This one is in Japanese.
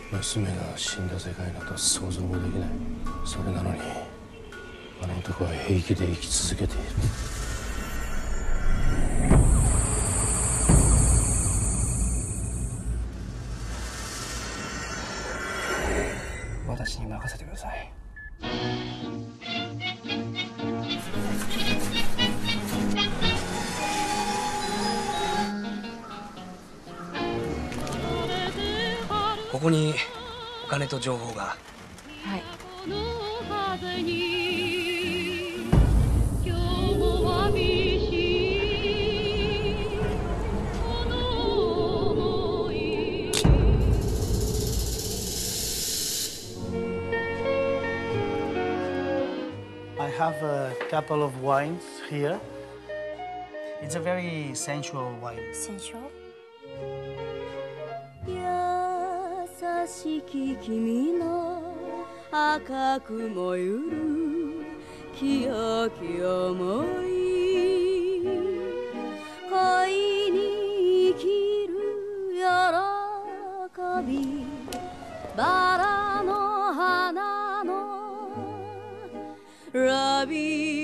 娘が死んだ世界など想像もできない。それなのにあの男は平気で生き続けている。私に任せてください。ここにお金と情報が。はい。 I have a couple of wines here. It's a very sensual wine. Sensual? 優しき君の赤く燃ゆる清き想い恋に生きる喜びバラの花のラビ